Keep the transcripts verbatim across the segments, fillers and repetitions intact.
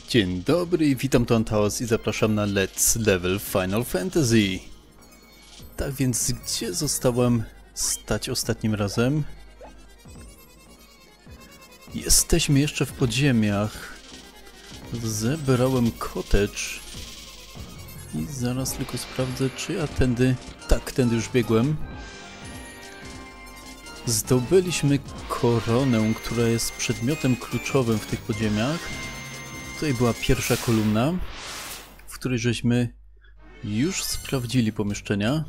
Dzień dobry, witam tu Antaos i zapraszam na Let's Level Final Fantasy. Tak więc, gdzie zostałem stać ostatnim razem? Jesteśmy jeszcze w podziemiach. Zebrałem cottage. I zaraz tylko sprawdzę, czy ja tędy... Tak, tędy już biegłem. Zdobyliśmy koronę, która jest przedmiotem kluczowym w tych podziemiach. Tutaj była pierwsza kolumna, w której żeśmy już sprawdzili pomieszczenia.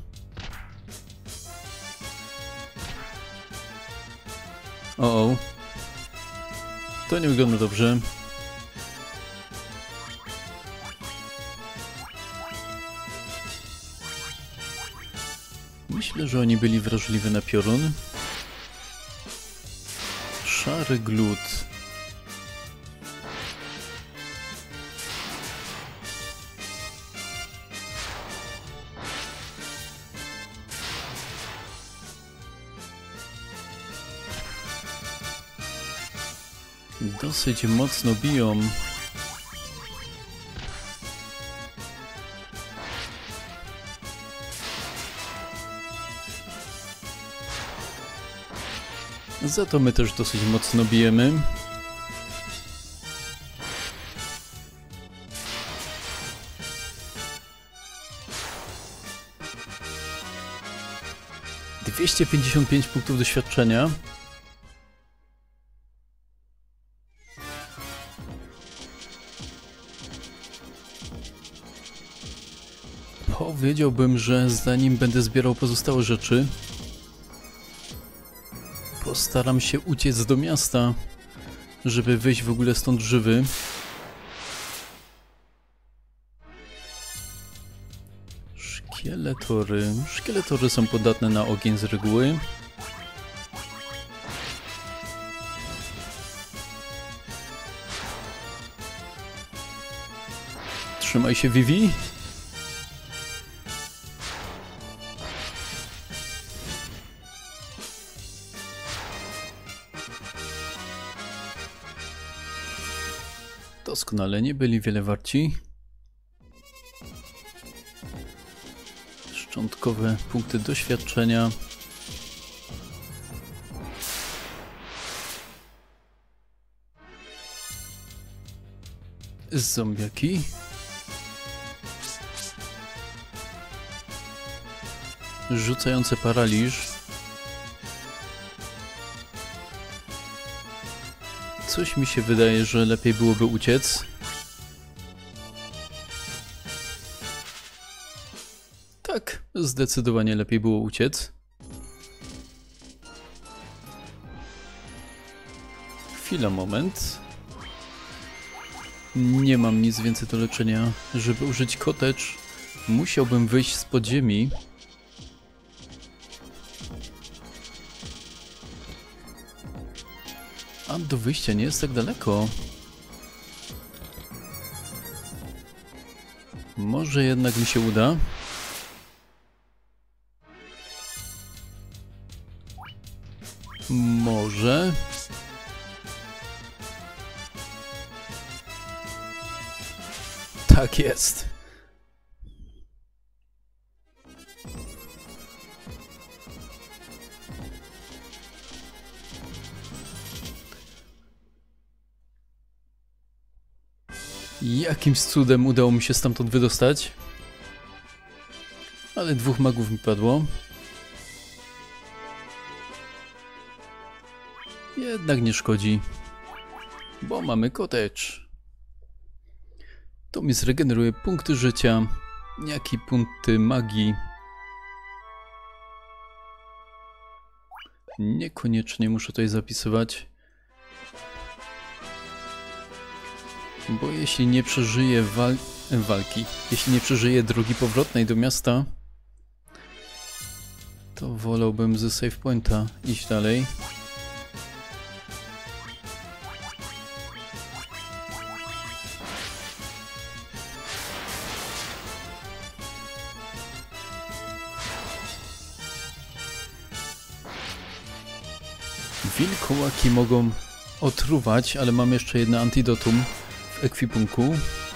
O, o. To nie wygląda dobrze. Myślę, że oni byli wrażliwi na piorun. Szary glut. Dosyć mocno biją. Za to my też dosyć mocno bijemy. dwieście pięćdziesiąt pięć punktów doświadczenia. Powiedziałbym, że zanim będę zbierał pozostałe rzeczy, postaram się uciec do miasta, żeby wyjść w ogóle stąd żywy. Szkieletory. Szkieletory są podatne na ogień z reguły. Trzymaj się, Vivi. Doskonale, nie byli wiele warci. Szczątkowe punkty doświadczenia. Zombiaki. Rzucające paraliż. Coś mi się wydaje, że lepiej byłoby uciec. Tak, zdecydowanie lepiej było uciec. Chwila, moment. Nie mam nic więcej do leczenia. Żeby użyć cottage, musiałbym wyjść z podziemi. A do wyjścia nie jest tak daleko. Może jednak mi się uda. Może. Tak jest. Jakimś cudem udało mi się stamtąd wydostać. Ale dwóch magów mi padło. Jednak nie szkodzi. Bo mamy cottage. To mi zregeneruje punkty życia. Jak i punkty magii. Niekoniecznie muszę tutaj zapisywać. Bo jeśli nie przeżyję wal walki, jeśli nie przeżyję drogi powrotnej do miasta, to wolałbym ze save pointa iść dalej. Wilkołaki mogą otruwać, ale mam jeszcze jedno antidotum w w ekwipunku.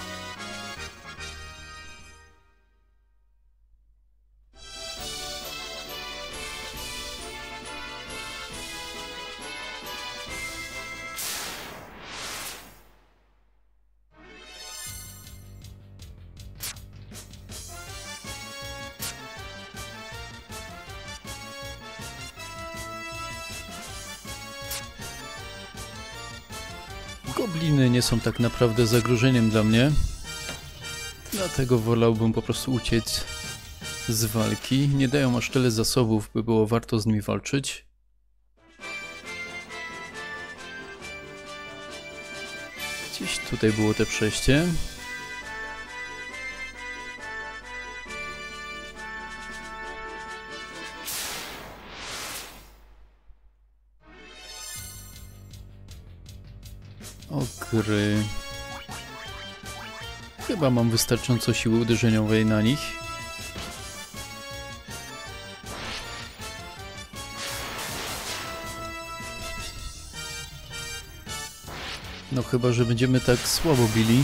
Gobliny nie są tak naprawdę zagrożeniem dla mnie, dlatego wolałbym po prostu uciec z walki. Nie dają aż tyle zasobów, by było warto z nimi walczyć. Gdzieś tutaj było te przejście. Ogry. Chyba mam wystarczająco siły uderzeniowej na nich. No chyba, że będziemy tak słabo bili.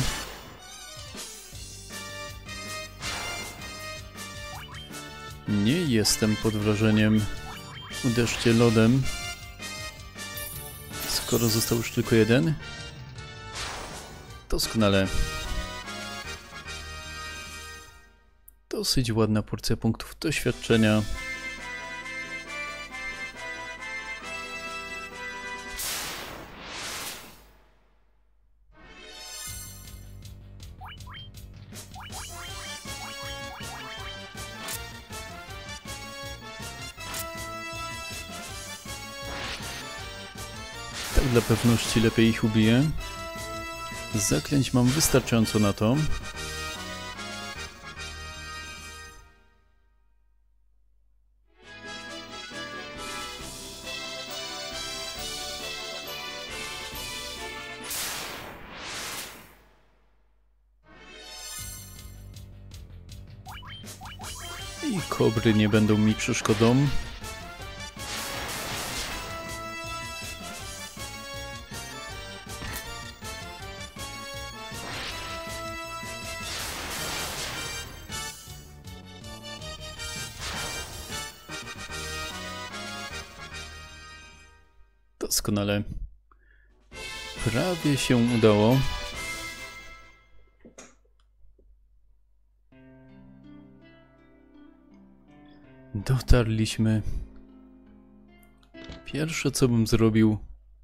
Nie jestem pod wrażeniem. Uderzcie lodem. Skoro został już tylko jeden. Doskonale. Dosyć ładna porcja punktów doświadczenia. Tak dla pewności lepiej ich ubiję. Zaklęć mam wystarczająco na to. I kobry nie będą mi przeszkodą. Doskonale. Prawie się udało. Dotarliśmy. Pierwsze co bym zrobił,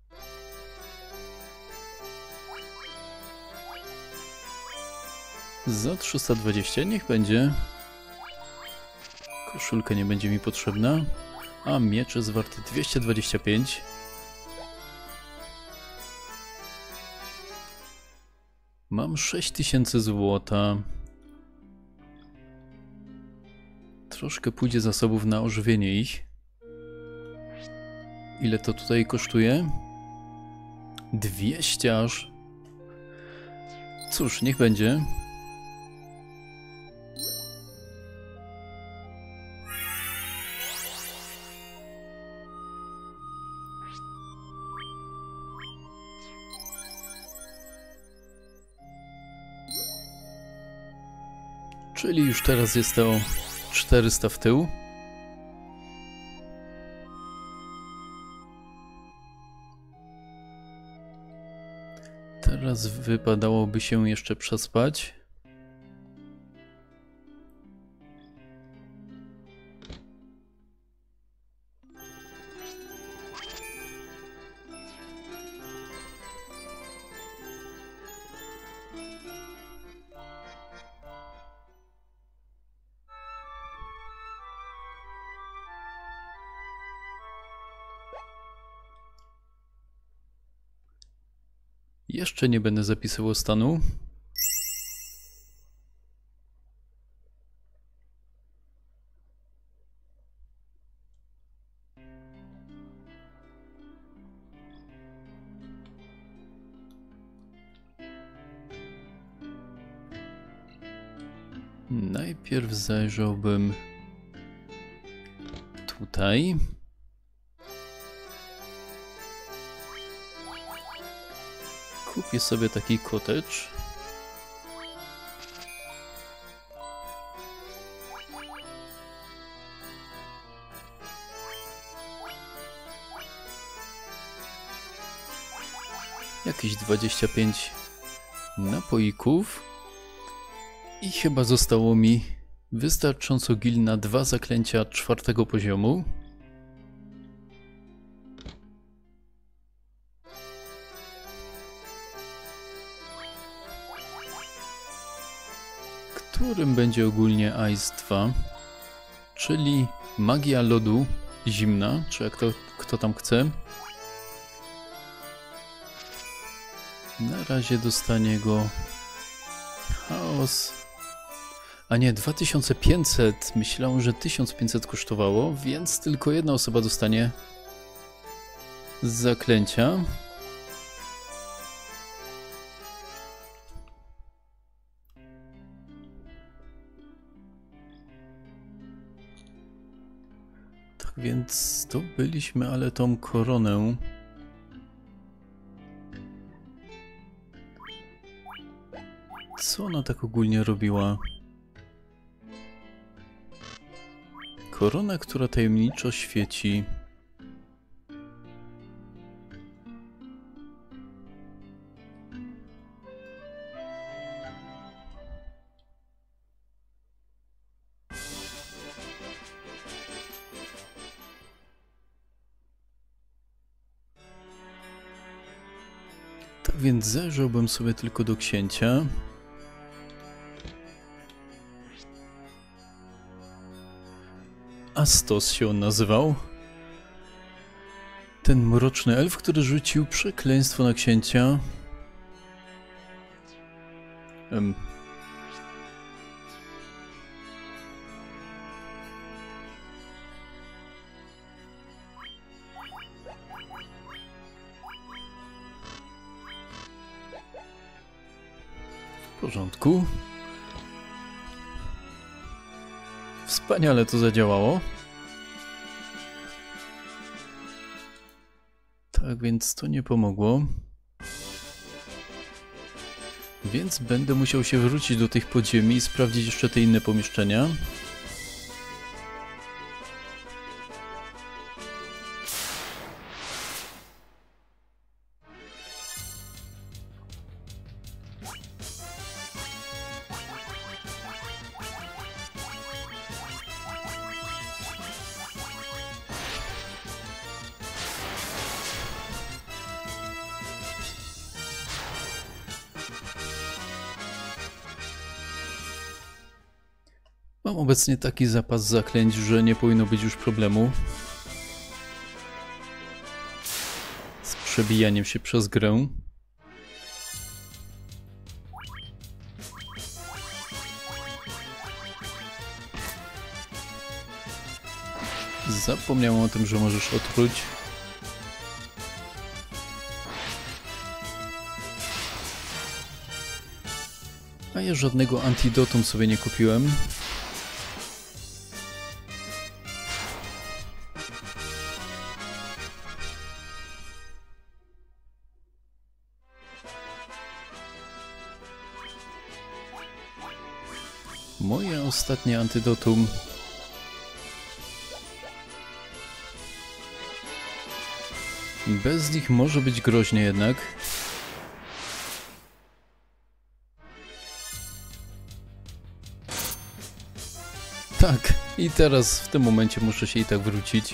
za trzysta dwadzieścia niech będzie. Koszulka nie będzie mi potrzebna, a miecz jest warty dwieście dwadzieścia pięć. Mam sześć tysięcy złota. Troszkę pójdzie zasobów na ożywienie ich. Ile to tutaj kosztuje? dwieście aż. Cóż, niech będzie. Czyli już teraz jest to czterysta w tył. Teraz wypadałoby się jeszcze przespać. Jeszcze nie będę zapisywał stanu. Najpierw zajrzałbym tutaj. Kupię sobie taki cottage. Jakieś dwadzieścia pięć napoików. I chyba zostało mi wystarczająco gil na dwa zaklęcia czwartego poziomu. Którym będzie ogólnie Ice dwa, czyli magia lodu zimna, czy jak to kto tam chce. Na razie dostanie go chaos. A nie, dwa tysiące pięćset. Myślałem, że tysiąc pięćset kosztowało, więc tylko jedna osoba dostanie z zaklęcia. Tak więc zdobyliśmy, ale tą koronę. Co ona tak ogólnie robiła? Korona, która tajemniczo świeci. Tak więc zajrzałbym sobie tylko do księcia. Astos się on nazywał. Ten mroczny elf, który rzucił przekleństwo na księcia. Um. W porządku. Wspaniale to zadziałało. Tak więc to nie pomogło. Więc będę musiał się wrócić do tych podziemi i sprawdzić jeszcze te inne pomieszczenia. Mam obecnie taki zapas zaklęć, że nie powinno być już problemu z przebijaniem się przez grę. Zapomniałem o tym, że możesz otruć. A ja żadnego antidotum sobie nie kupiłem. Moje ostatnie antidotum. Bez nich może być groźnie jednak. Tak, i teraz w tym momencie muszę się i tak wrócić.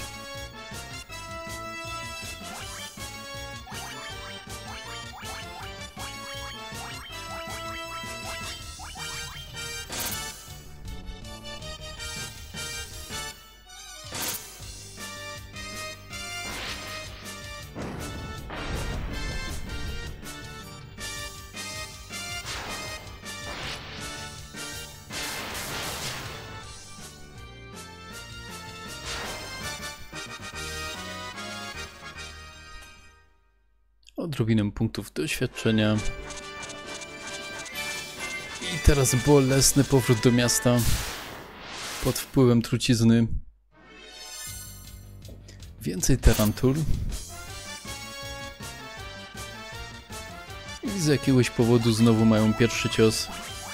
Odrobinę punktów doświadczenia. I teraz bolesny powrót do miasta pod wpływem trucizny. Więcej tarantur. I z jakiegoś powodu znowu mają pierwszy cios.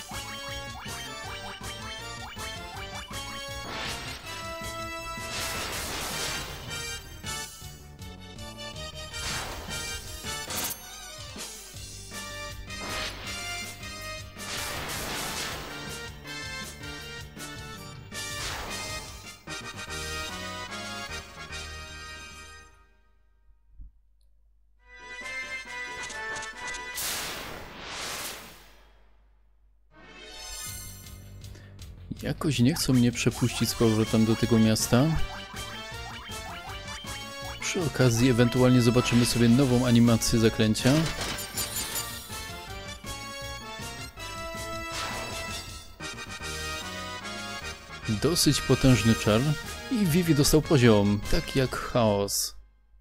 Jakoś nie chcą mnie przepuścić z powrotem do tego miasta. Przy okazji ewentualnie zobaczymy sobie nową animację zaklęcia. Dosyć potężny czar i Vivi dostał poziom, tak jak chaos.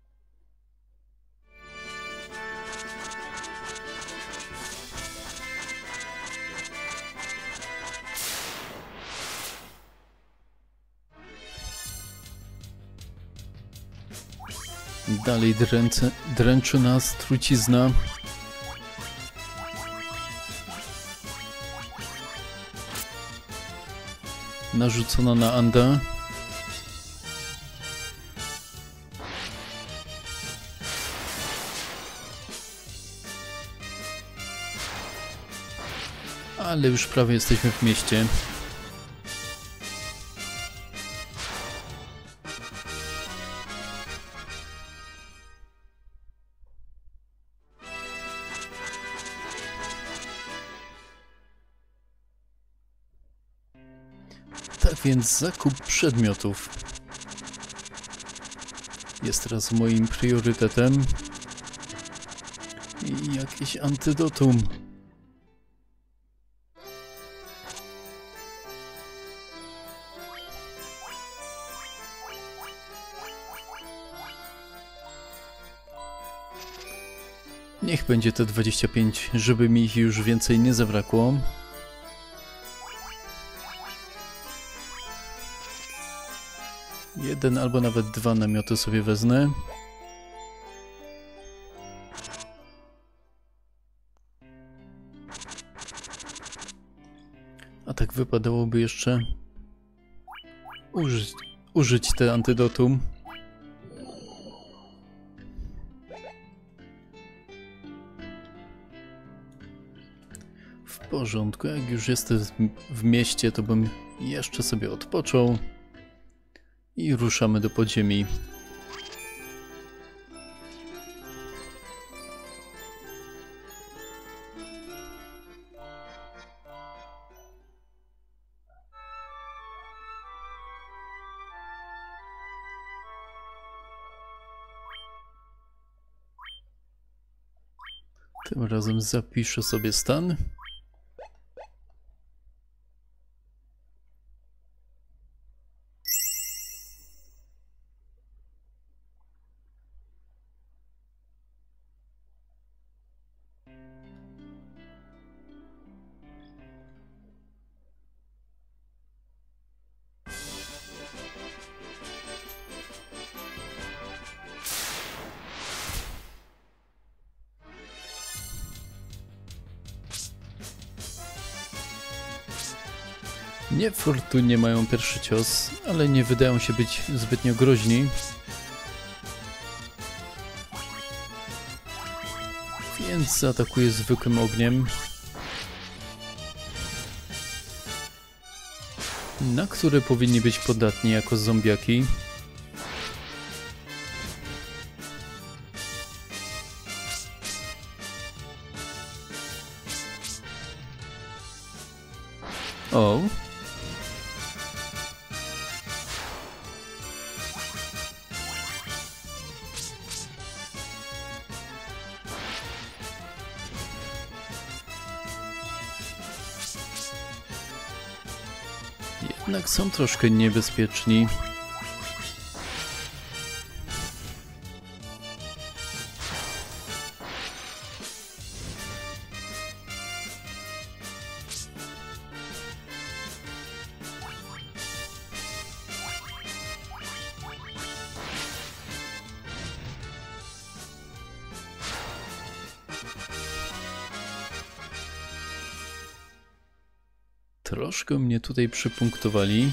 Dalej dręce, dręczy nas trucizna. Narzucona na Anda. Ale już prawie jesteśmy w mieście. Tak więc zakup przedmiotów jest teraz moim priorytetem. I jakieś antydotum. Niech będzie te dwadzieścia pięć, żeby mi ich już więcej nie zabrakło. Jeden albo nawet dwa namioty sobie wezmę. A tak wypadałoby jeszcze użyć, użyć te antydotum. W porządku, jak już jestem w mieście, to bym jeszcze sobie odpoczął. I ruszamy do podziemi. Tym razem zapiszę sobie stan. Niefortunnie mają pierwszy cios, ale nie wydają się być zbytnio groźni. Więc zaatakuję zwykłym ogniem, na który powinni być podatni jako zombiaki. O. Jednak są troszkę niebezpieczni. Troszkę mnie tutaj przypunktowali.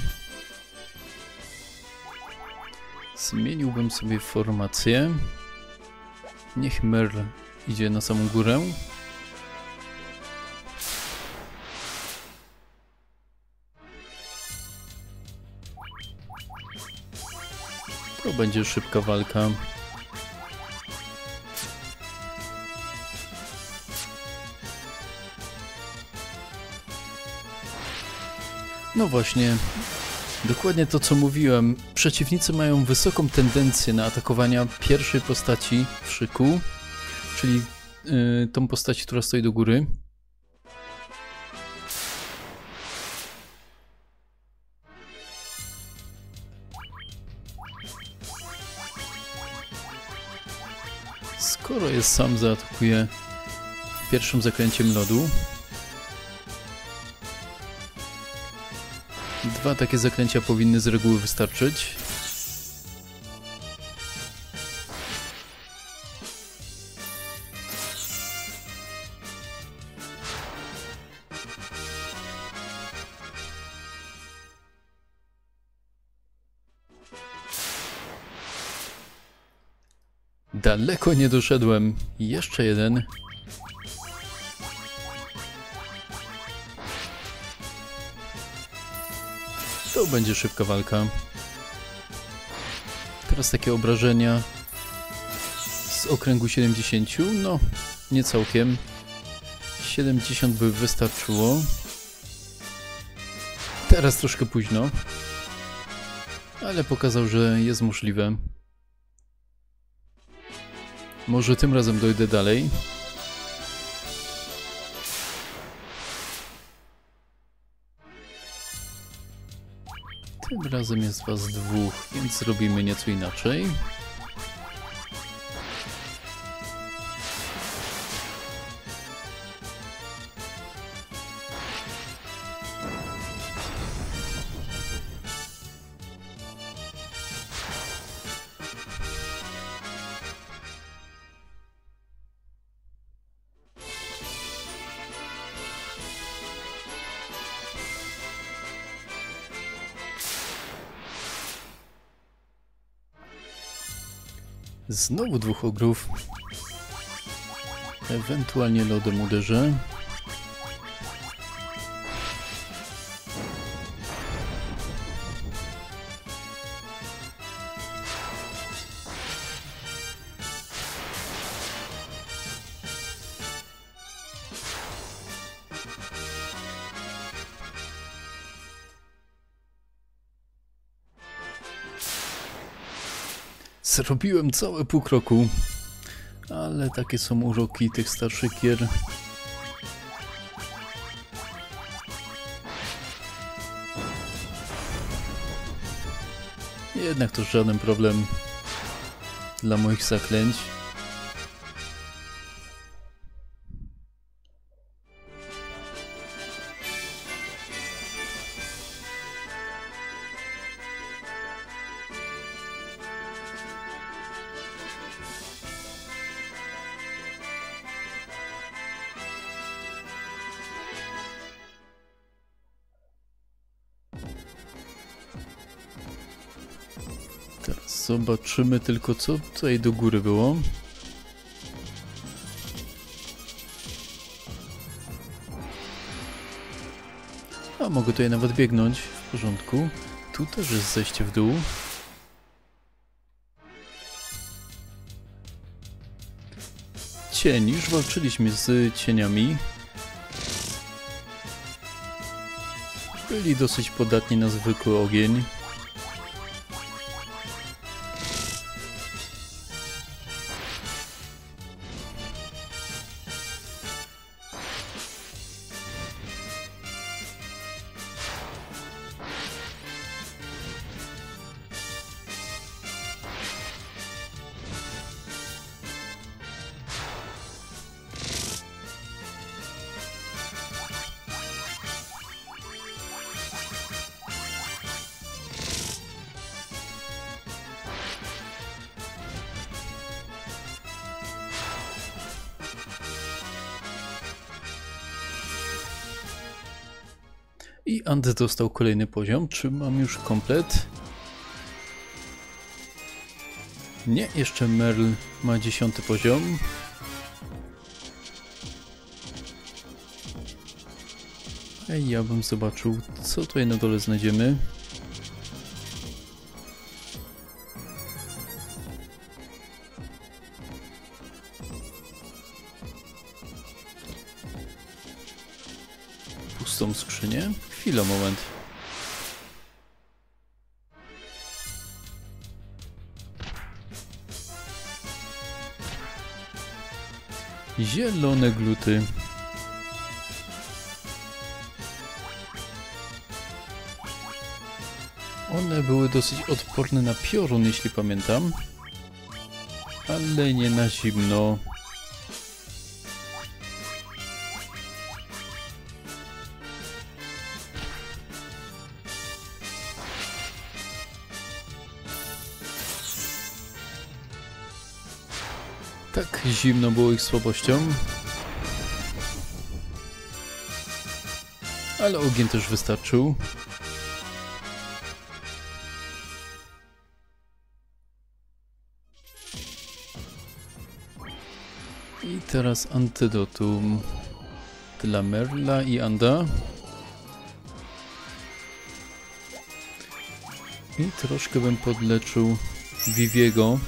Zmieniłbym sobie formację. Niech Merl idzie na samą górę. To będzie szybka walka. No właśnie, dokładnie to co mówiłem. Przeciwnicy mają wysoką tendencję na atakowania pierwszej postaci w szyku, czyli yy, tą postać, która stoi do góry. Skoro jest sam, zaatakuje pierwszym zaklęciem lodu. Dwa takie zaklęcia powinny z reguły wystarczyć. Daleko nie doszedłem. Jeszcze jeden. To będzie szybka walka. Teraz takie obrażenia z okręgu siedemdziesięciu. No, nie całkiem. siedemdziesiąt by wystarczyło. Teraz troszkę późno. Ale pokazał, że jest możliwe. Może tym razem dojdę dalej. Tym razem jest was dwóch, więc zrobimy nieco inaczej. Znowu dwóch ogrów. Ewentualnie lodem uderzę. Zrobiłem całe pół kroku, ale takie są uroki tych starszych gier. Jednak to żaden problem dla moich zaklęć. Teraz zobaczymy tylko, co tutaj do góry było. A mogę tutaj nawet biegnąć, w porządku. Tu też jest zejście w dół. Cień, już walczyliśmy z cieniami. Byli dosyć podatni na zwykły ogień. I Ant dostał kolejny poziom. Czy mam już komplet? Nie, jeszcze Merl ma dziesiąty poziom. Ej, ja bym zobaczył, co tutaj na dole znajdziemy. Pustą skrzynię? Chwila, moment. Zielone gluty. One były dosyć odporne na piorun, jeśli pamiętam. Ale nie na zimno. Tak, zimno było ich słabością. Ale ogień też wystarczył. I teraz antydotum dla Merla i Anda. I troszkę bym podleczył Viviego.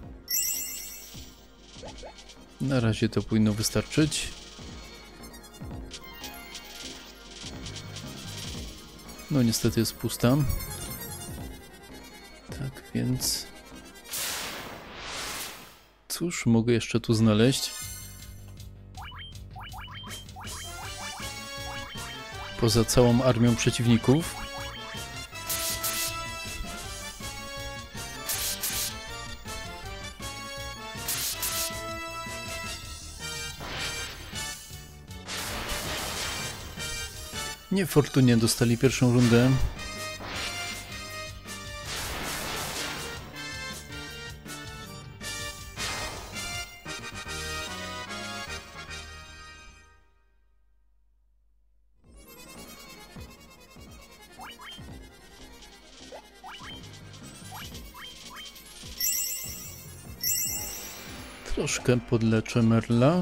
Na razie to powinno wystarczyć. No niestety jest pusta. Tak więc... Cóż mogę jeszcze tu znaleźć? Poza całą armią przeciwników. Niefortunnie dostali pierwszą rundę. Troszkę podleczę Merla.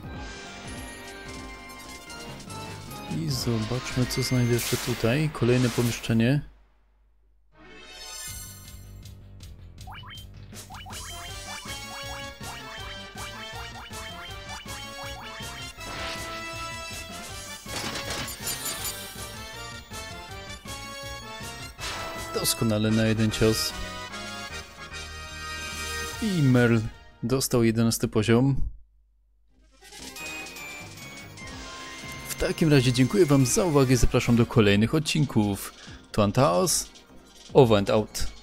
I zobaczmy, co znajdę jeszcze tutaj. Kolejne pomieszczenie. Doskonale na jeden cios. I Merl dostał jedenasty poziom. W takim razie dziękuję wam za uwagę i zapraszam do kolejnych odcinków. To Antaos, over and out.